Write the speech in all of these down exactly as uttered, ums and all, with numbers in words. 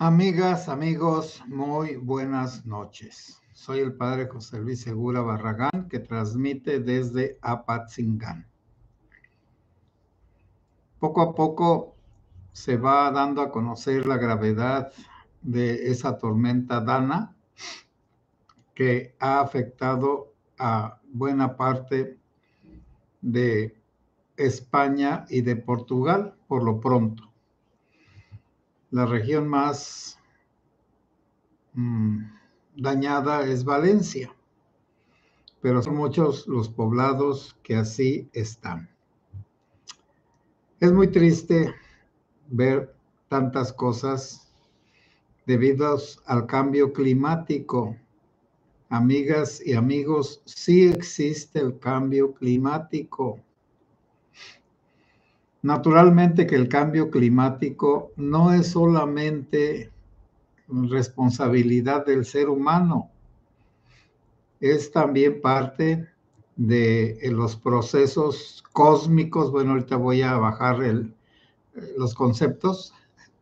Amigas, amigos, muy buenas noches. Soy el padre José Luis Segura Barragán, que transmite desde Apatzingán. Poco a poco se va dando a conocer la gravedad de esa tormenta Dana que ha afectado a buena parte de España y de Portugal por lo pronto. La región más mmm, dañada es Valencia, pero son muchos los poblados que así están. Es muy triste ver tantas cosas debido al cambio climático. Amigas y amigos, sí existe el cambio climático. Naturalmente que el cambio climático no es solamente responsabilidad del ser humano, es también parte de los procesos cósmicos. Bueno, ahorita voy a bajar el, los conceptos,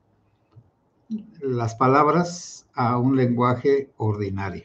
las palabras a un lenguaje ordinario.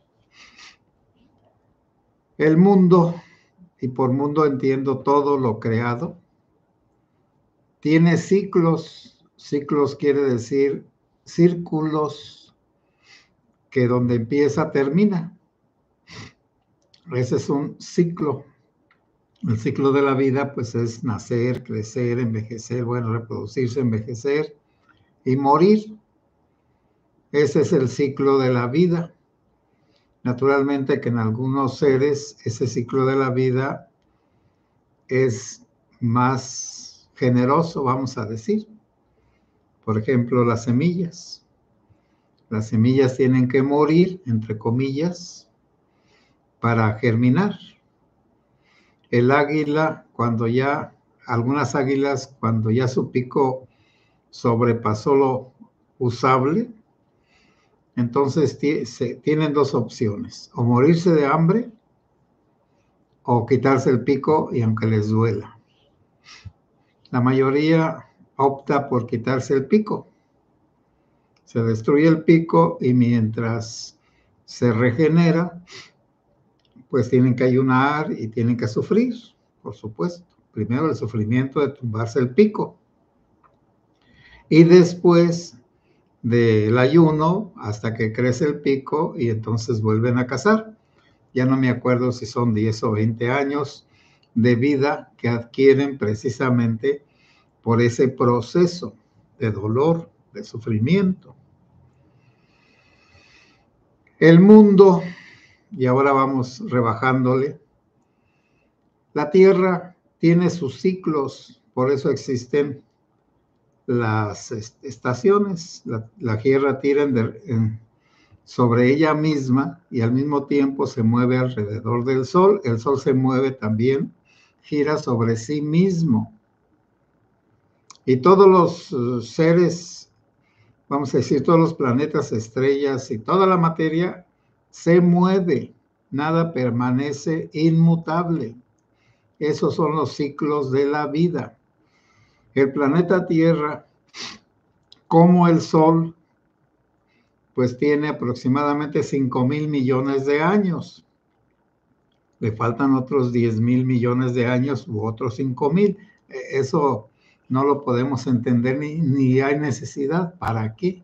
El mundo, y por mundo entiendo todo lo creado, tiene ciclos. Ciclos quiere decir círculos que donde empieza termina. Ese es un ciclo. El ciclo de la vida, pues, es nacer, crecer, envejecer, bueno, reproducirse, envejecer y morir. Ese es el ciclo de la vida. Naturalmente que en algunos seres ese ciclo de la vida es más generoso, vamos a decir. Por ejemplo, las semillas. Las semillas tienen que morir, entre comillas, para germinar. El águila, cuando ya, algunas águilas, cuando ya su pico sobrepasó lo usable, entonces tienen dos opciones: o morirse de hambre o quitarse el pico, y aunque les duela. La mayoría opta por quitarse el pico. Se destruye el pico y mientras se regenera, pues tienen que ayunar y tienen que sufrir, por supuesto. Primero el sufrimiento de tumbarse el pico. Y después del ayuno hasta que crece el pico y entonces vuelven a cazar. Ya no me acuerdo si son diez o veinte años de vida que adquieren precisamente por ese proceso de dolor, de sufrimiento. El mundo, y ahora vamos rebajándole, la Tierra tiene sus ciclos, por eso existen las estaciones. La, la Tierra tira en de, en, sobre ella misma y al mismo tiempo se mueve alrededor del Sol. El Sol se mueve también, gira sobre sí mismo. Y todos los uh, seres, vamos a decir, todos los planetas, estrellas y toda la materia se mueve. Nada permanece inmutable. Esos son los ciclos de la vida. El planeta Tierra, como el Sol, pues tiene aproximadamente cinco mil millones de años. Le faltan otros diez mil millones de años u otros cinco mil. Eso no lo podemos entender ni, ni hay necesidad. ¿Para qué?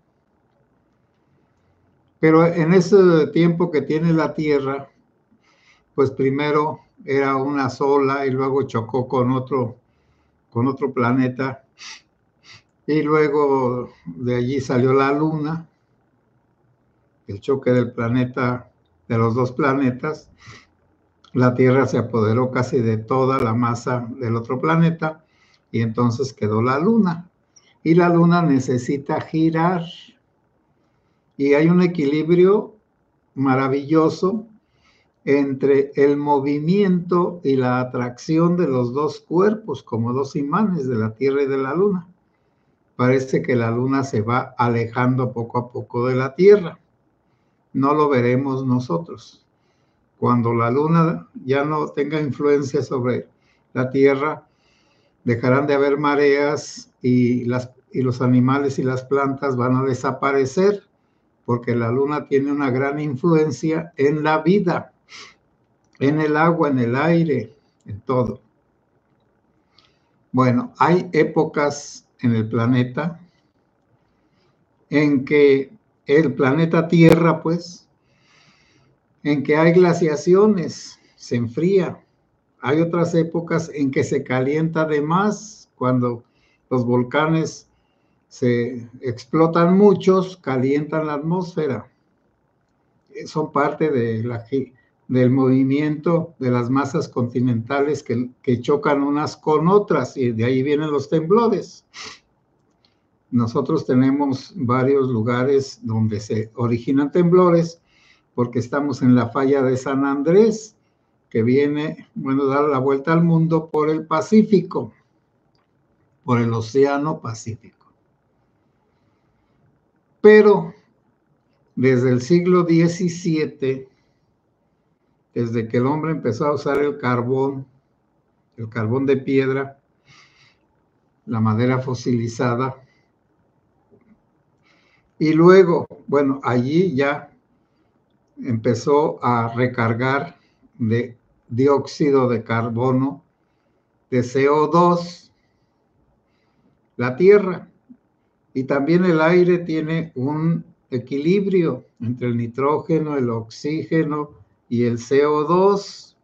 Pero en ese tiempo que tiene la Tierra, pues primero era una sola y luego chocó con otro, con otro planeta. Y luego de allí salió la Luna, el choque del planeta, de los dos planetas. La Tierra se apoderó casi de toda la masa del otro planeta y entonces quedó la Luna. Y la Luna necesita girar. Y hay un equilibrio maravilloso entre el movimiento y la atracción de los dos cuerpos, como dos imanes de la Tierra y de la Luna. Parece que la Luna se va alejando poco a poco de la Tierra. No lo veremos nosotros. Cuando la Luna ya no tenga influencia sobre la Tierra, dejarán de haber mareas y, las, y los animales y las plantas van a desaparecer, porque la luna tiene una gran influencia en la vida, en el agua, en el aire, en todo. Bueno, hay épocas en el planeta en que el planeta Tierra, pues, en que hay glaciaciones, se enfría. Hay otras épocas en que se calienta de más, cuando los volcanes se explotan muchos, calientan la atmósfera. Son parte de la, del movimiento de las masas continentales que, que chocan unas con otras, y de ahí vienen los temblores. Nosotros tenemos varios lugares donde se originan temblores, porque estamos en la falla de San Andrés, que viene, bueno, dar la vuelta al mundo por el Pacífico, por el Océano Pacífico. Pero desde el siglo diecisiete, desde que el hombre empezó a usar el carbón, el carbón de piedra, la madera fosilizada, y luego, bueno, allí ya empezó a recargar de dióxido de carbono, de C O dos, la Tierra. Y también el aire tiene un equilibrio entre el nitrógeno, el oxígeno y el C O dos.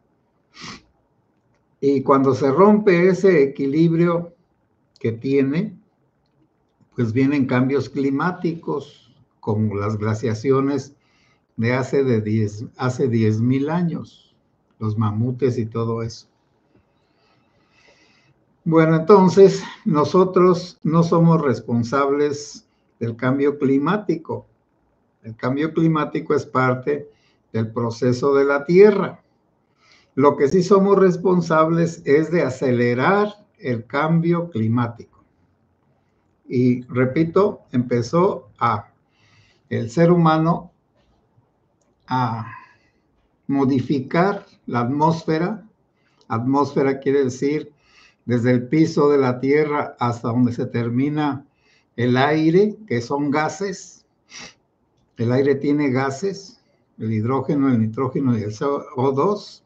Y cuando se rompe ese equilibrio que tiene, pues vienen cambios climáticos, como las glaciaciones de hace, de diez, hace diez mil años, los mamutes y todo eso. Bueno, entonces nosotros no somos responsables del cambio climático. El cambio climático es parte del proceso de la Tierra. Lo que sí somos responsables es de acelerar el cambio climático. Y repito, empezó a el ser humano a modificar la atmósfera. Atmósfera quiere decir desde el piso de la Tierra hasta donde se termina el aire, que son gases. El aire tiene gases, el hidrógeno, el nitrógeno y el C O dos.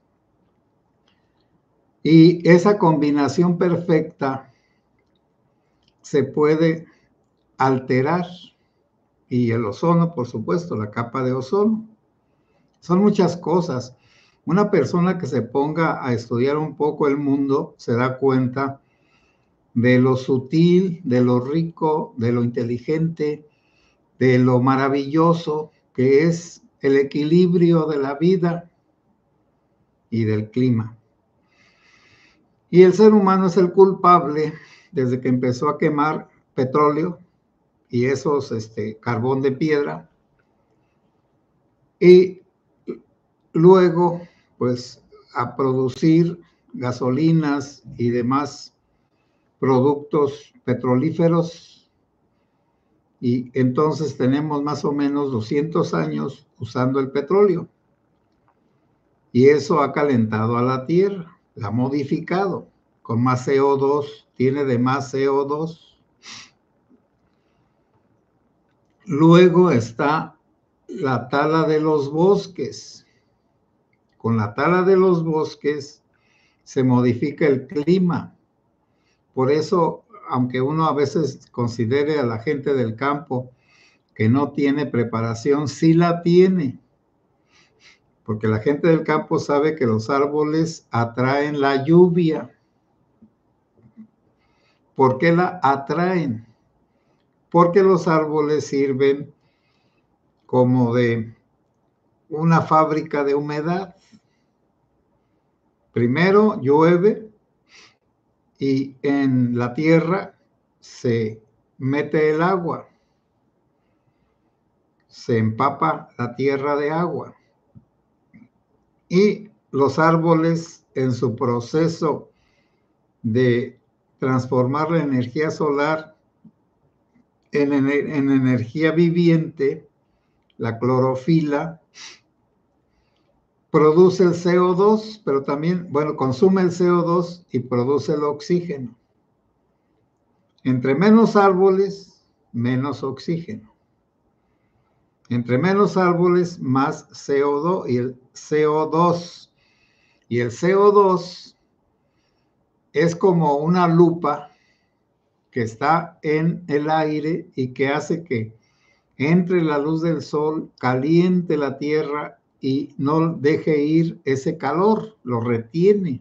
Y esa combinación perfecta se puede alterar. Y el ozono, por supuesto, la capa de ozono. Son muchas cosas. Una persona que se ponga a estudiar un poco el mundo se da cuenta de lo sutil, de lo rico, de lo inteligente, de lo maravilloso que es el equilibrio de la vida y del clima. Y el ser humano es el culpable desde que empezó a quemar petróleo y esos este, carbón de piedra. Y luego, pues, a producir gasolinas y demás productos petrolíferos. Y entonces tenemos más o menos doscientos años usando el petróleo. Y eso ha calentado a la Tierra, la ha modificado con más C O dos, tiene de más C O dos. Luego está la tala de los bosques. Con la tala de los bosques se modifica el clima. Por eso, aunque uno a veces considere a la gente del campo que no tiene preparación, sí la tiene. Porque la gente del campo sabe que los árboles atraen la lluvia. ¿Por qué la atraen? Porque los árboles sirven como de una fábrica de humedad. Primero llueve y en la tierra se mete el agua, se empapa la tierra de agua. Y los árboles, en su proceso de transformar la energía solar en, en, en energía viviente, la clorofila, produce el C O dos, pero también, bueno, consume el C O dos y produce el oxígeno. Entre menos árboles, menos oxígeno. Entre menos árboles, más C O dos y el C O dos. Y el C O dos es como una lupa que está en el aire y que hace que entre la luz del sol, caliente la tierra y no deje ir ese calor, lo retiene.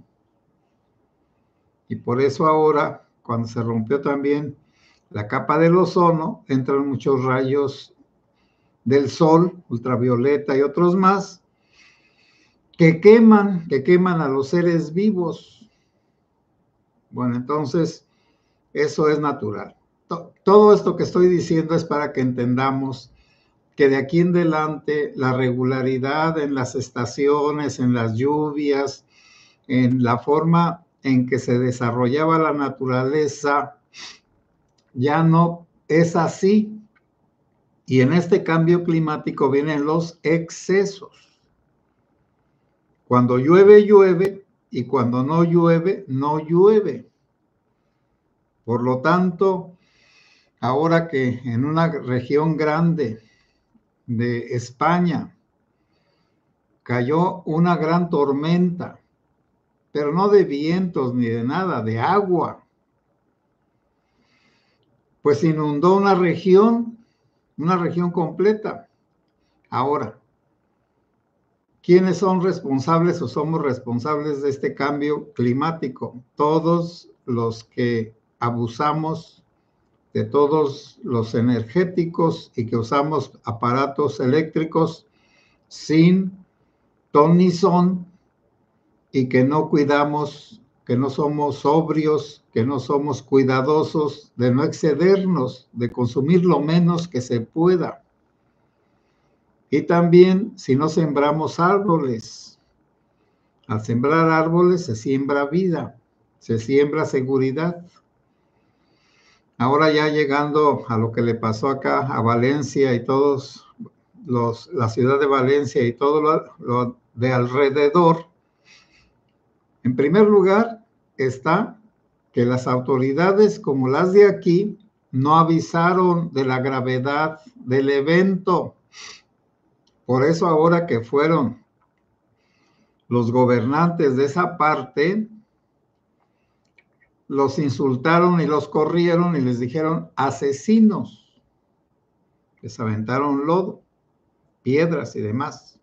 Y por eso ahora, cuando se rompió también la capa del ozono, entran muchos rayos del sol, ultravioleta y otros más, que queman, que queman a los seres vivos. Bueno, entonces, eso es natural. Todo esto que estoy diciendo es para que entendamos que de aquí en adelante la regularidad en las estaciones, en las lluvias, en la forma en que se desarrollaba la naturaleza, ya no es así. Y en este cambio climático vienen los excesos. Cuando llueve, llueve, y cuando no llueve, no llueve. Por lo tanto, ahora que en una región grande de España cayó una gran tormenta, pero no de vientos ni de nada, de agua, pues inundó una región, una región completa. Ahora, ¿quiénes son responsables o somos responsables de este cambio climático? Todos los que abusamos de todos los energéticos y que usamos aparatos eléctricos sin ton ni son y que no cuidamos, que no somos sobrios, que no somos cuidadosos de no excedernos, de consumir lo menos que se pueda. Y también si no sembramos árboles. Al sembrar árboles se siembra vida, se siembra seguridad. Ahora ya llegando a lo que le pasó acá a Valencia y todos los, la ciudad de Valencia y todo lo, lo de alrededor, en primer lugar está que las autoridades como las de aquí no avisaron de la gravedad del evento. Por eso ahora que fueron los gobernantes de esa parte, los insultaron y los corrieron y les dijeron asesinos. Les aventaron lodo, piedras y demás.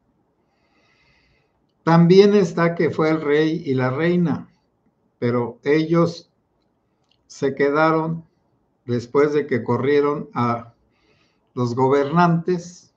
También está que fue el rey y la reina, pero ellos se quedaron después de que corrieron a los gobernantes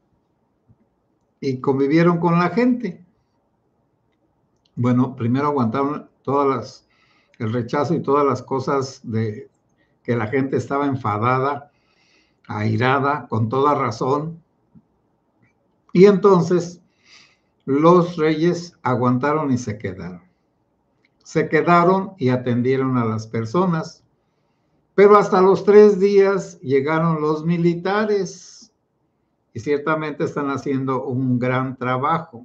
y convivieron con la gente. Bueno, primero aguantaron todas las, el rechazo y todas las cosas de que la gente estaba enfadada, airada, con toda razón. Y entonces los reyes aguantaron y se quedaron. Se quedaron y atendieron a las personas. Pero hasta los tres días llegaron los militares y ciertamente están haciendo un gran trabajo.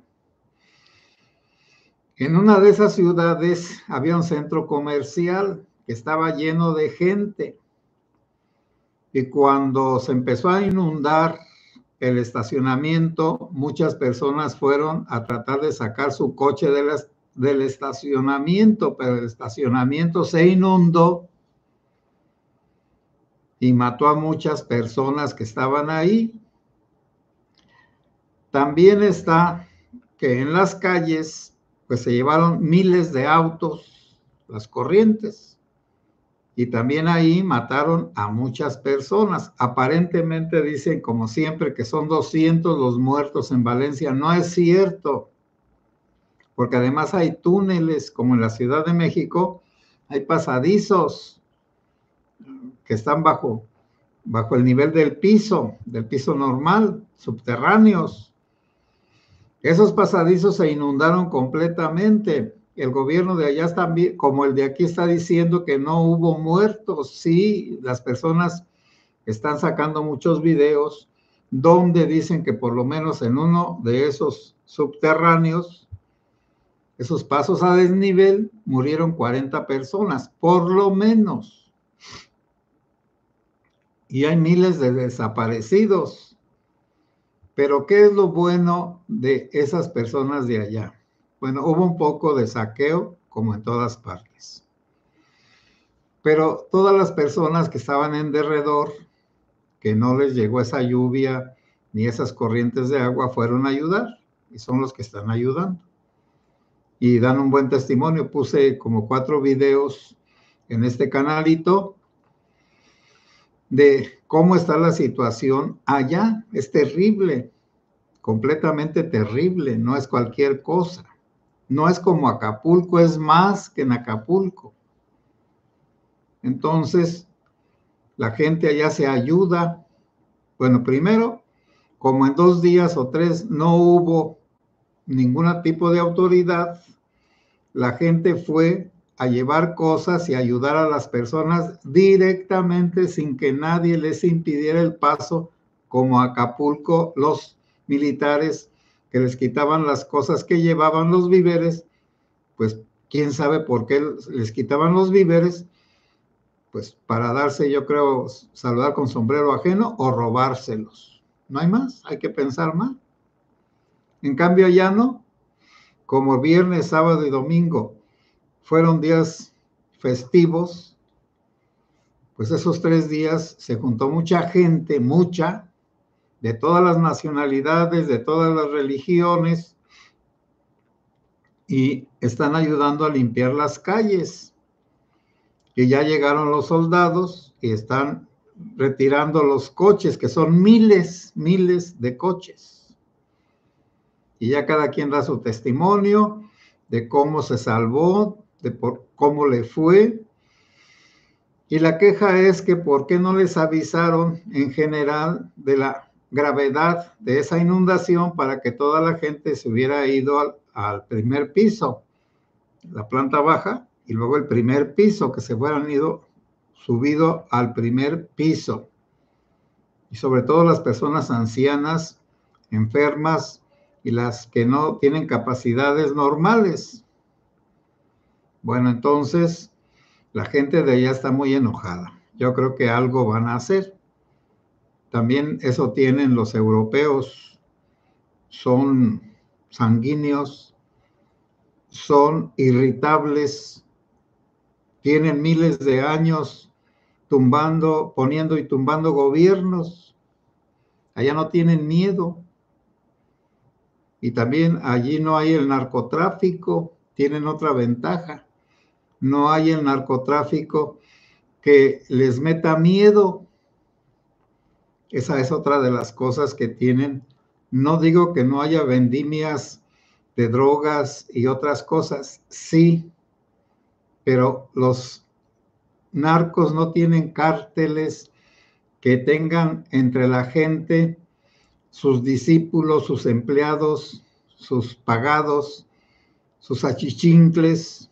En una de esas ciudades había un centro comercial que estaba lleno de gente. Y cuando se empezó a inundar el estacionamiento, muchas personas fueron a tratar de sacar su coche de la, del estacionamiento, pero el estacionamiento se inundó y mató a muchas personas que estaban ahí. También está que en las calles pues se llevaron miles de autos, las corrientes, y también ahí mataron a muchas personas. Aparentemente dicen, como siempre, que son doscientos los muertos en Valencia. No es cierto, porque además hay túneles, como en la Ciudad de México, hay pasadizos que están bajo, bajo el nivel del piso, del piso normal, subterráneos. Esos pasadizos se inundaron completamente. El gobierno de allá también, como el de aquí, está diciendo que no hubo muertos. Sí, las personas están sacando muchos videos donde dicen que por lo menos en uno de esos subterráneos, esos pasos a desnivel, murieron cuarenta personas, por lo menos. y hay miles de desaparecidos. Pero ¿qué es lo bueno de esas personas de allá? Bueno, hubo un poco de saqueo, como en todas partes. Pero todas las personas que estaban en derredor, que no les llegó esa lluvia ni esas corrientes de agua, fueron a ayudar, y son los que están ayudando. Y dan un buen testimonio. Puse como cuatro videos en este canalito de cómo está la situación allá. Es terrible, completamente terrible, no es cualquier cosa. No es como Acapulco, es más que en Acapulco. Entonces, la gente allá se ayuda. Bueno, primero, como en dos días o tres no hubo ningún tipo de autoridad, la gente fue a llevar cosas y ayudar a las personas directamente sin que nadie les impidiera el paso, como Acapulco, los militares que les quitaban las cosas que llevaban, los víveres, pues quién sabe por qué les quitaban los víveres, pues para darse, yo creo, saludar con sombrero ajeno o robárselos. No hay más, hay que pensar más. En cambio allá no, como viernes, sábado y domingo fueron días festivos, pues esos tres días se juntó mucha gente, mucha, de todas las nacionalidades, de todas las religiones, y están ayudando a limpiar las calles. Y ya llegaron los soldados y están retirando los coches, que son miles, miles de coches. Y ya cada quien da su testimonio de cómo se salvó, de por cómo le fue. Y la queja es que por qué no les avisaron en general de la gravedad de esa inundación para que toda la gente se hubiera ido al, al primer piso, la planta baja, y luego el primer piso, que se fueran ido subido al primer piso. Y sobre todo las personas ancianas, enfermas y las que no tienen capacidades normales. Bueno, entonces la gente de allá está muy enojada. Yo creo que algo van a hacer. También eso tienen los europeos. Son sanguíneos, son irritables, tienen miles de años tumbando, poniendo y tumbando gobiernos. Allá no tienen miedo. Y también allí no hay el narcotráfico, tienen otra ventaja. No hay el narcotráfico que les meta miedo. Esa es otra de las cosas que tienen. No digo que no haya vendimias de drogas y otras cosas, sí, pero los narcos no tienen cárteles que tengan entre la gente sus discípulos, sus empleados, sus pagados, sus achichincles.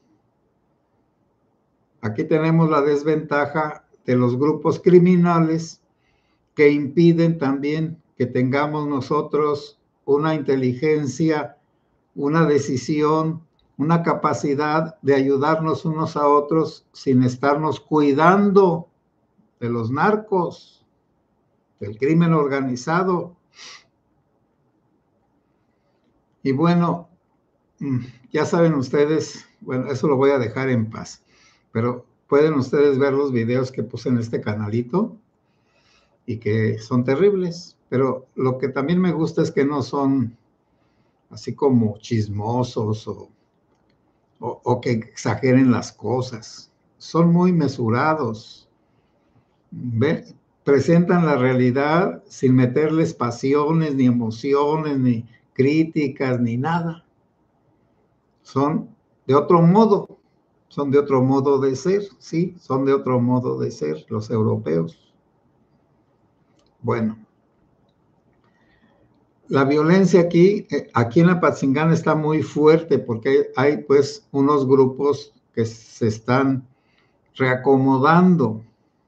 Aquí tenemos la desventaja de los grupos criminales que impiden también que tengamos nosotros una inteligencia, una decisión, una capacidad de ayudarnos unos a otros sin estarnos cuidando de los narcos, del crimen organizado. Y bueno, ya saben ustedes, bueno, eso lo voy a dejar en paz, pero pueden ustedes ver los videos que puse en este canalito y que son terribles, pero lo que también me gusta es que no son así como chismosos o, o, o que exageren las cosas, son muy mesurados. ¿Ve? Presentan la realidad sin meterles pasiones, ni emociones, ni críticas, ni nada. Son de otro modo, son de otro modo de ser, sí, son de otro modo de ser los europeos. Bueno, la violencia aquí, aquí en Apatzingán está muy fuerte porque hay pues unos grupos que se están reacomodando.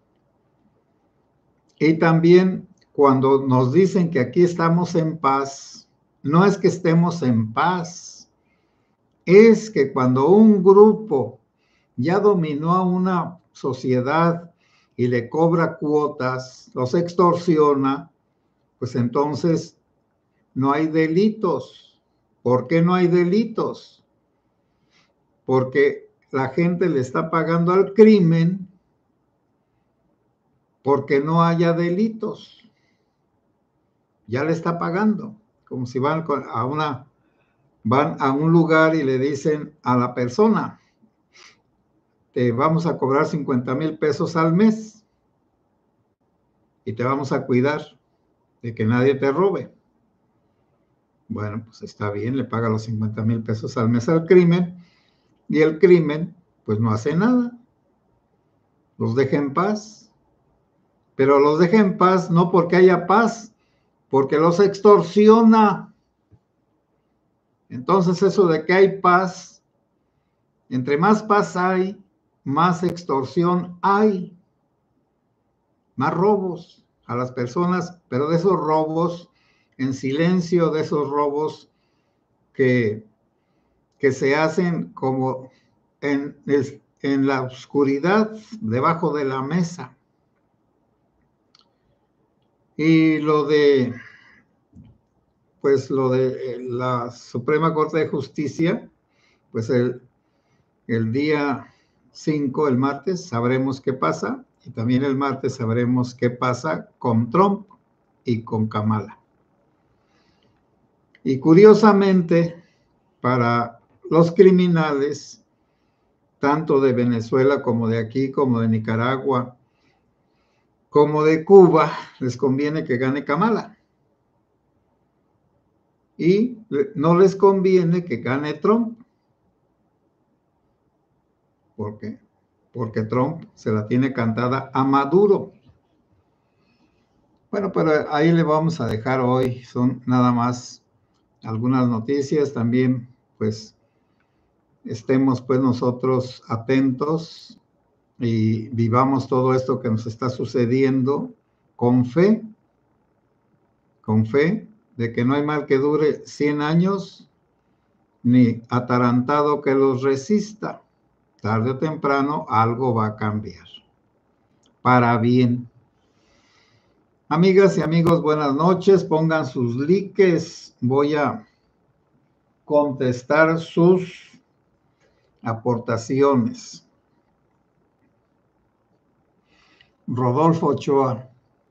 Y también cuando nos dicen que aquí estamos en paz, no es que estemos en paz, es que cuando un grupo ya dominó a una sociedad y le cobra cuotas, los extorsiona, pues entonces no hay delitos. ¿Por qué no hay delitos? Porque la gente le está pagando al crimen porque no haya delitos. Ya le está pagando, como si van a una, van a un lugar y le dicen a la persona, te vamos a cobrar cincuenta mil pesos al mes y te vamos a cuidar de que nadie te robe. Bueno, pues está bien, le paga los cincuenta mil pesos al mes al crimen y el crimen pues no hace nada. Los deja en paz. Pero los deja en paz no porque haya paz, porque los extorsiona. Entonces eso de que hay paz, entre más paz hay, más extorsión hay, más robos a las personas, pero de esos robos en silencio, de esos robos que, que se hacen como en, en la oscuridad, debajo de la mesa. Y lo de, pues lo de la Suprema Corte de Justicia, pues el, el día cinco, el martes, sabremos qué pasa, y también el martes sabremos qué pasa con Trump y con Kamala. Y curiosamente, para los criminales, tanto de Venezuela como de aquí, como de Nicaragua, como de Cuba, les conviene que gane Kamala. Y no les conviene que gane Trump. ¿Por qué? Porque Trump se la tiene cantada a Maduro. Bueno, pero ahí le vamos a dejar hoy. Son nada más algunas noticias. También, pues, estemos pues nosotros atentos y vivamos todo esto que nos está sucediendo con fe, con fe de que no hay mal que dure cien años, ni atarantado que los resista. Tarde o temprano algo va a cambiar, para bien. Amigas y amigos, buenas noches, pongan sus likes, voy a contestar sus aportaciones. Rodolfo Ochoa.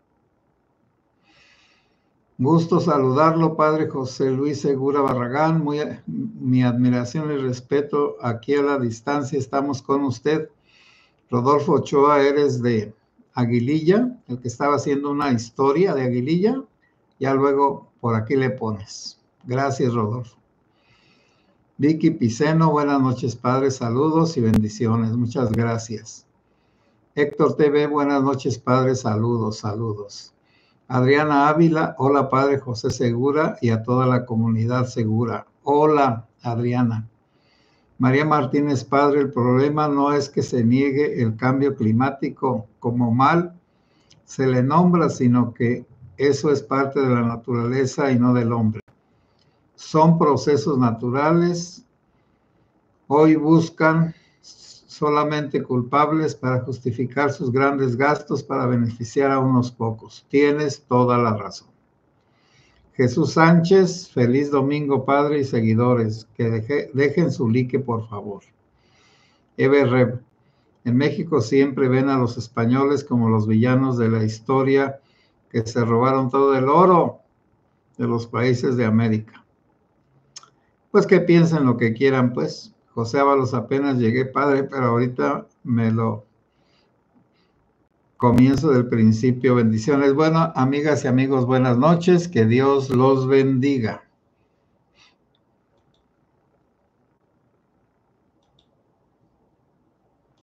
Gusto saludarlo, padre José Luis Segura Barragán. Muy, mi admiración y respeto aquí a la distancia. Estamos con usted. Rodolfo Ochoa, eres de Aguililla, el que estaba haciendo una historia de Aguililla. Ya luego por aquí le pones. Gracias, Rodolfo. Vicky Piceno, buenas noches, padre. Saludos y bendiciones. Muchas gracias. Héctor T V, buenas noches, padre. Saludos, saludos. Adriana Ávila, hola padre José Segura y a toda la comunidad Segura. Hola Adriana. María Martínez, padre, el problema no es que se niegue el cambio climático como mal se le nombra, sino que eso es parte de la naturaleza y no del hombre. Son procesos naturales. Hoy buscan solamente culpables para justificar sus grandes gastos para beneficiar a unos pocos. Tienes toda la razón. Jesús Sánchez, feliz domingo, padre y seguidores. Que deje, dejen su like, por favor. Everrev, en México siempre ven a los españoles como los villanos de la historia que se robaron todo el oro de los países de América. Pues que piensen lo que quieran, pues. José Ábalos, apenas llegué, padre, pero ahorita me lo comienzo del principio. Bendiciones. Bueno, amigas y amigos, buenas noches. Que Dios los bendiga.